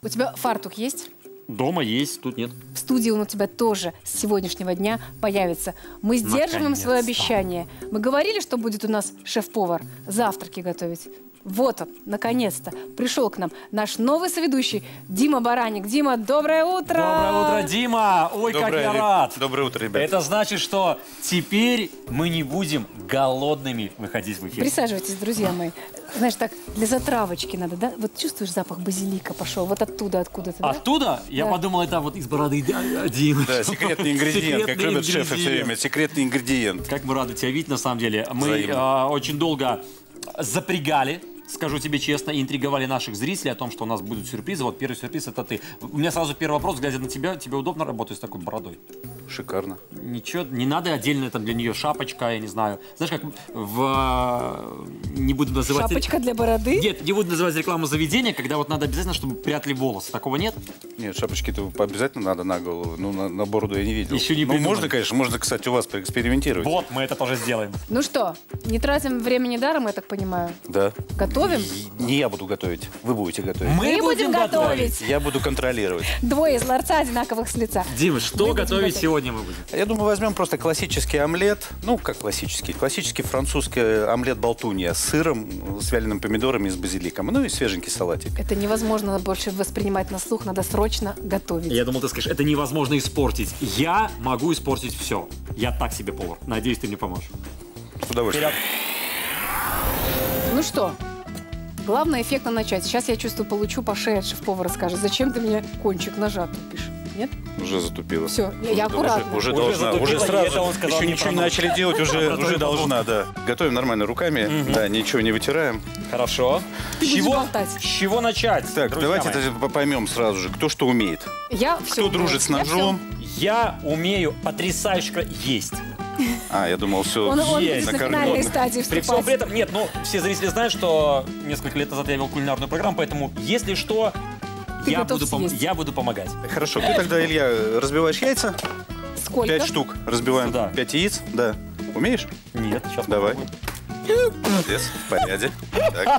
У тебя фартук есть? Дома есть, тут нет. В студии он у тебя тоже с сегодняшнего дня появится. Мы сдерживаем свое обещание. Мы говорили, что будет у нас шеф-повар завтраки готовить. Вот он, наконец-то, пришел к нам наш новый соведущий Дима Баранник. Дима, доброе утро! Доброе утро, Дима! Ой, как я рад! Доброе утро, ребята. Это значит, что теперь мы не будем голодными выходить в эфир. Присаживайтесь, друзья мои. Знаешь, так, для затравочки надо, да? Вот чувствуешь, запах базилика пошел, вот оттуда, откуда-то, да? Оттуда? Я подумал, это вот из бороды Димы. Да, секретный ингредиент, как любят шефы все время. Секретный ингредиент. Как мы рады тебя видеть, на самом деле. Мы очень долго запрягали, скажу тебе честно, и интриговали наших зрителей о том, что у нас будут сюрпризы. Вот первый сюрприз — это ты. У меня сразу первый вопрос, глядя на тебя. Тебе удобно работать с такой бородой? Шикарно. Ничего, не надо отдельно там для нее шапочка, я не знаю. Знаешь, как в... Не буду называть... Шапочка для бороды? Нет, не буду называть рекламу заведения, когда вот надо обязательно, чтобы прятали волосы. Такого нет? Нет, шапочки-то обязательно надо на голову. Ну, на бороду я не видел. Еще не Ну, придумали. можно, конечно, можно, кстати, у вас поэкспериментировать. Вот, мы это тоже сделаем. Ну что, не тратим времени даром, я так понимаю? Да. Готовим? Не я буду готовить, вы будете готовить. Мы будем готовить. Я буду контролировать. Двое из ларца одинаковых с лица. Дима, что Мы будем готовить готовить. сегодня мы будем? Я думаю, возьмем просто классический омлет. Ну, как классический? Классический французский омлет болтунья с сыром, с вяленым помидорами и с базиликом. Ну и свеженький салатик. Это невозможно больше воспринимать на слух, надо срочно готовить. Я думал, ты скажешь, это невозможно испортить. Я могу испортить все. Я так себе повар. Надеюсь, ты мне поможешь. С удовольствием. Ну что, главное эффектно начать. Сейчас я чувствую, получу по шее от шеф-повара, скажет, зачем ты мне кончик ножа тупишь? Нет? Уже затупила. Все, я аккуратно. Уже Уже должна, затупила, уже и сразу. это он сказал Еще не ничего не про начали делать, уже должна, да. Готовим нормально руками, да, ничего не вытираем. Хорошо. Ты будешь болтать. С чего начать? Так, друзья давайте мои? это поймем сразу же, кто что умеет. Я все. Кто дружит с ножом. Я умею потрясающе есть. А, я думал, все Он Есть. на финальной стадии При всем при вступать. этом, нет, ну, все зрители знают, что несколько лет назад я вел кулинарную программу, поэтому, если что, Ты я готов буду, съесть. я буду помогать. Хорошо, ты тогда, Илья, разбиваешь яйца. Сколько? 5 штук разбиваем. Сюда. 5 яиц, да. Умеешь? Нет, сейчас Давай. попробуем. Молодец, в порядке. Так,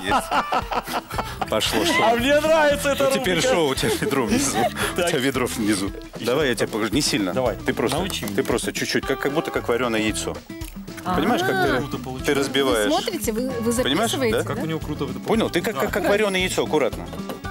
есть. Пошло шоу. А мне нравится это. Ну, теперь шоу, у тебя ведро внизу. У тебя ведро внизу. Давай я тебе покажу. Не сильно. Давай. Ты Научи меня. просто чуть-чуть, как будто как вареное яйцо. Понимаешь, как ты разбиваешь? Вы смотрите, вы Понимаешь, записываете, да? Как у него круто это Понял? Ты как вареное яйцо, аккуратно.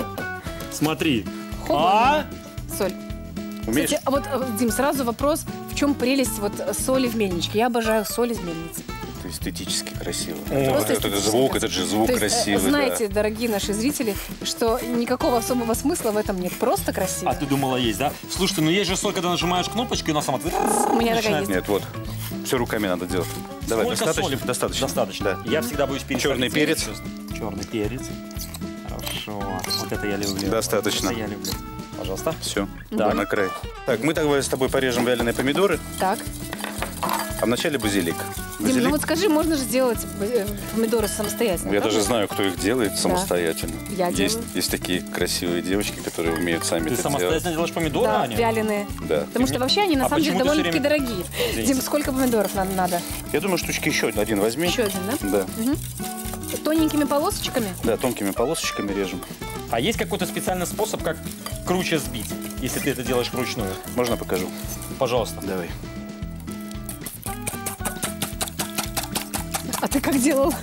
Смотри. Хоба. Соль. Умеешь? Кстати, а вот, Дим, сразу вопрос, в чем прелесть вот соли в мельничке? Я обожаю соль из мельницы. Это эстетически красиво. Просто Этот эстетически звук, красиво. этот же звук То есть, красивый. знаете, да. дорогие наши зрители, что никакого особого смысла в этом нет. Просто красиво. А ты думала есть, да? Слушай, ну есть же соль, когда нажимаешь кнопочку, и она сама... У меня такая есть. Нет, вот. Все руками надо делать. Давай, Сколько достаточно? соли? Достаточно. Достаточно. Да. Я всегда боюсь пересолить. Черный перец. Черный перец. Хорошо. Вот это я люблю. Достаточно. Это я люблю. Пожалуйста. Все, Так. на край. Так, мы давай с тобой порежем вяленые помидоры, Так. а вначале базилик. Дим, ну вот скажи, можно же сделать помидоры самостоятельно? Я правда? даже знаю, кто их делает самостоятельно. Я есть, делаю. есть такие красивые девочки, которые умеют сами Ты это самостоятельно делать. делаешь помидоры, Да, Аня? вяленые. Да. Потому что вообще они на А самом деле почему ты всё довольно-таки время- дорогие. Извините. Дим, сколько помидоров нам надо? Я думаю, штучки еще один возьми. Еще один, да? Да. Тоненькими полосочками? Да, тонкими полосочками режем. А есть какой-то специальный способ, как круче сбить, если ты это делаешь вручную? Можно покажу? Пожалуйста. Давай. А ты как делал?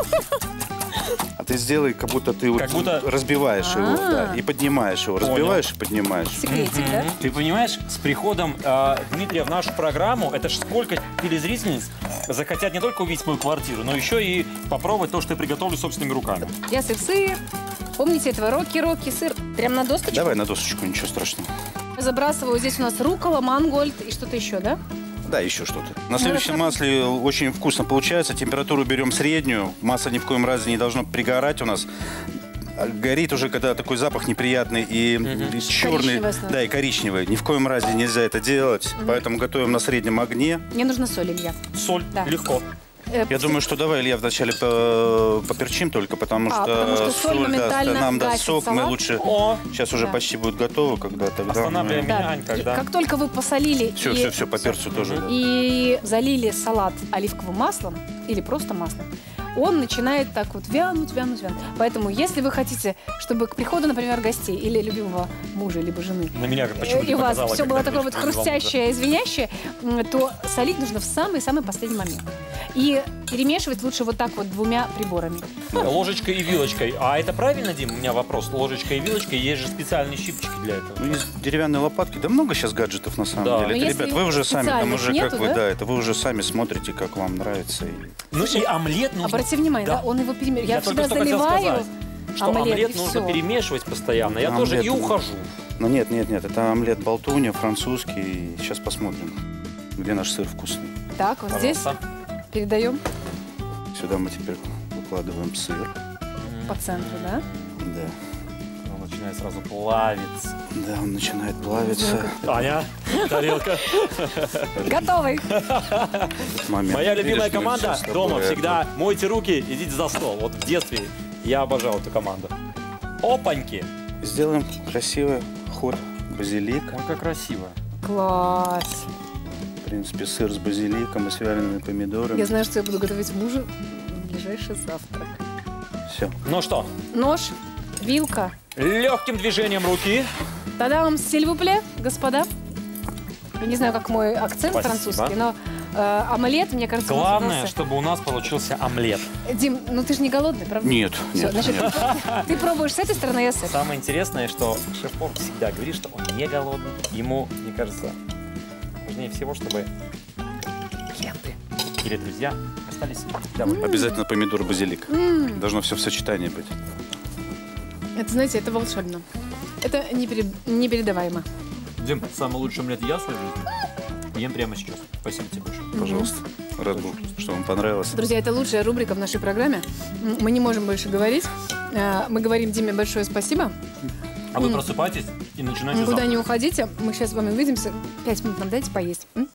А ты сделай, как будто ты Как будто- разбиваешь его, А. да, и поднимаешь его. Разбиваешь и поднимаешь. Секретик, да? Ты понимаешь, с приходом Дмитрия в нашу программу, это ж сколько телезрительниц захотят не только увидеть мою квартиру, но еще и попробовать то, что я приготовлю собственными руками. Я сыр. Помните этого? Рокки, сыр. Прям на досточку? Давай на досочку, ничего страшного. Забрасываю. Здесь у нас руккола, мангольд и что-то еще, да? Да, еще что-то. На сливочном масле очень вкусно получается. Температуру берем среднюю. Масло ни в коем разе не должно пригорать у нас. Горит уже, когда такой запах неприятный и черный, Коричневое становится. да, и коричневый. Ни в коем разе нельзя это делать. Поэтому готовим на среднем огне. Мне нужна соль, Илья. Соль. Да. Легко. Я думаю, что давай, Илья, вначале поперчим только, потому что соль соль моментально нам даст гасит сок. Мы салат. лучше... О, Сейчас уже Да. почти будет готово, когда тогда... останавливаем Да. меня, Ань, когда... Как только вы посолили Все, по перцу тоже. да. и залили салат оливковым маслом или просто маслом, он начинает так вот вянуть. Поэтому, если вы хотите, чтобы к приходу, например, гостей или любимого мужа, либо жены, На меня почему-то и у вас показало, все было когда такое вот говоришь, хрустящее, звенящее, то солить нужно в самый-самый последний момент. И перемешивать лучше вот так вот 2 приборами. Ложечкой и вилочкой. А это правильно, Дим? У меня вопрос. Ложечкой и вилочкой, есть же специальные щипчики для этого. Ну, есть деревянные лопатки. Да много сейчас гаджетов на самом Да. деле. Но Это, если ребят, вы уже сами, там специальных уже нету, как вы, да? да, это вы уже сами смотрите, как вам нравится. И... Ну и омлет нужно... Обрати внимание, да, он его перемешивает. Я только всегда что хотел заливаю сказать, что омлет и нужно все. перемешивать постоянно. Я тоже Омлет, и ухожу. Но нет, это омлет болтуня, французский. Сейчас посмотрим, где наш сыр вкусный. Так, вот здесь Пожалуйста. передаем Сюда мы теперь выкладываем сыр. по центру, да? Да. Он начинает сразу плавиться. Да, он начинает плавиться. Аня, тарелка. Готовый. Этот момент. Моя Видишь, любимая мы команда всё с дома тобой всегда мойте руки, идите за стол. Вот в детстве я обожал эту команду. Опаньки! Сделаем красивый ход базилик. Ой, как красиво. Класс. В принципе, сыр с базиликом и с вялеными помидорами. Я знаю, что я буду готовить мужу в ближайший завтрак. Все. Ну что, Нож, вилка. легким движением руки. Тадам, сильвупле, господа. Я не знаю, как мой акцент Спасибо. французский, но омлет, мне кажется, у нас Главное, удался. чтобы у нас получился омлет. Дим, ну ты же не голодный, правда? Нет, Все, нет, значит, нет. ты пробуешь с этой стороны, я с этой. Самое интересное, что шеф-повар всегда говорит, что он не голодный. Ему, мне кажется, важнее всего, чтобы клиенты или друзья остались довольны. Обязательно помидор, базилик. Должно все в сочетании быть. Это, знаете, это волшебно. Это непередаваемо. Дим, самый лучший омлет я в своей жизни ем прямо сейчас. Спасибо тебе большое. Пожалуйста. Рад был, что вам понравилось. Друзья, это лучшая рубрика в нашей программе. Мы не можем больше говорить. Мы говорим Диме большое спасибо. А вы просыпайтесь и начинайте Никуда завтрак. не уходите. Мы сейчас с вами увидимся. 5 минут нам дайте поесть.